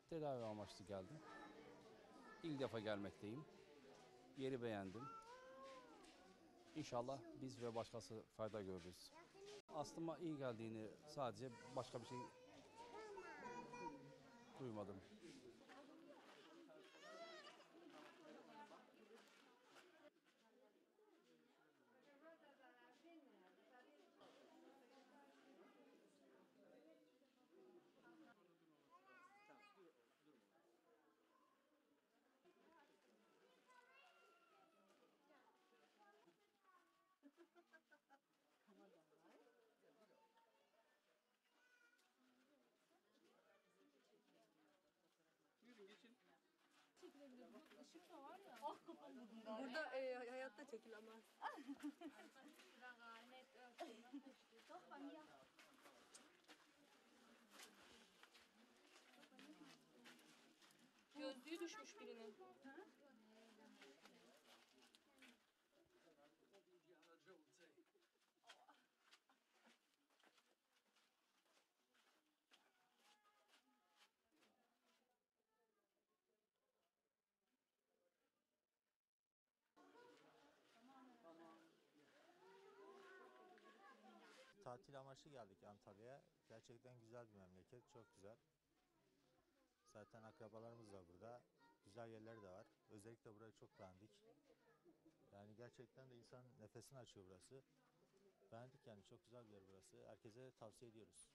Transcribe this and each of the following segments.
Tedavi amaçlı geldim. İlk defa gelmekteyim. Yeri beğendim. İnşallah biz ve başkası fayda görürüz. Aslıma iyi geldiğini sadece başka bir şey duymadım. Çekilebilir. Bak ışık da var ya. Burada hayatta çekilemez. Gözlüğü düşmüş birinin. Tatil amaçlı geldik Antalya'ya. Gerçekten güzel bir memleket, çok güzel. Zaten akrabalarımız da burada. Güzel yerleri de var. Özellikle burayı çok beğendik. Yani gerçekten de insan nefesini açıyor burası. Beğendik yani, çok güzel bir yer burası. Herkese tavsiye ediyoruz.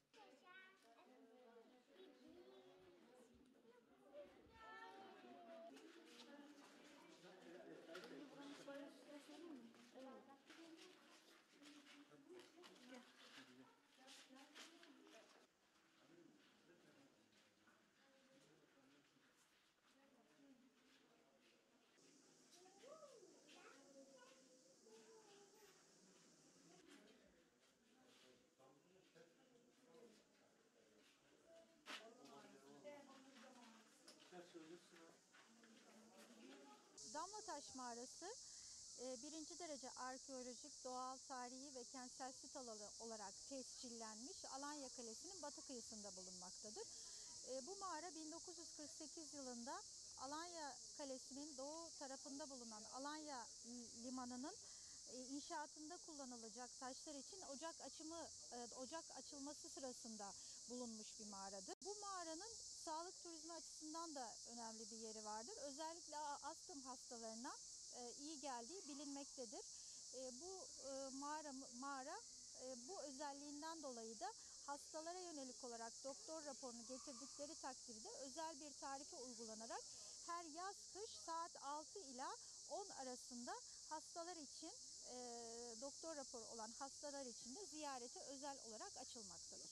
Damlataş Mağarası birinci derece arkeolojik, doğal, tarihi ve kentsel sit alanı olarak tescillenmiş Alanya Kalesi'nin batı kıyısında bulunmaktadır. Bu mağara 1948 yılında Alanya Kalesi'nin doğu tarafında bulunan Alanya Limanı'nın inşaatında kullanılacak taşlar için ocak açılması sırasında bulunmuş bir mağaradır. Bu mağaranın sağlık turizmi açısından da önemli bir yeri vardır. Özellikle astım hastalarına iyi geldiği bilinmektedir. Bu mağara bu özelliğinden dolayı da hastalara yönelik olarak doktor raporunu getirdikleri takdirde özel bir tarife uygulanarak her yaz kış saat 6 ila 10 arasında hastalar için doktor raporu olan hastalar için de ziyarete özel olarak açılmaktadır.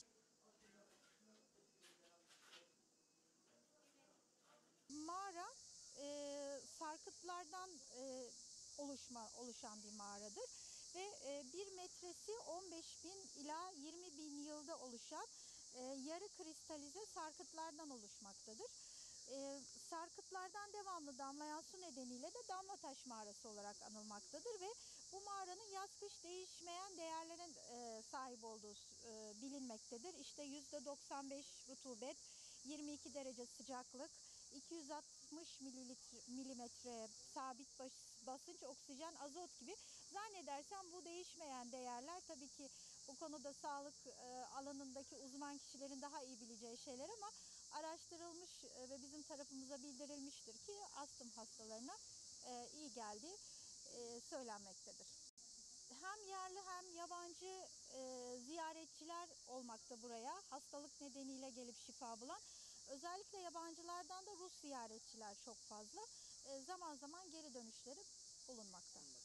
Mağara sarkıtlardan oluşan bir mağaradır ve 1 metresi 15.000 ila 20.000 yılda oluşan yarı kristalize sarkıtlardan oluşmaktadır. Sarkıtlardan devamlı damlayan su nedeniyle de Damlataş Mağarası olarak anılmaktadır ve bu mağaranın yaz kış değişmeyen değerlere sahip olduğu bilinmektedir. İşte %95 rutubet, 22 derece sıcaklık, 260 milimetre sabit basınç, oksijen, azot gibi. Zannedersem bu değişmeyen değerler, tabii ki bu konuda sağlık alanındaki uzman kişilerin daha iyi bileceği şeyler, ama araştırılmış ve bizim tarafımıza bildirilmiştir ki astım hastalarına iyi geldiği söylenmektedir. Hem yerli hem yabancı ziyaretçiler olmakta buraya, hastalık nedeniyle gelip şifa bulan. Özellikle yabancılardan da Rus ziyaretçiler çok fazla. Zaman zaman geri dönüşleri bulunmakta.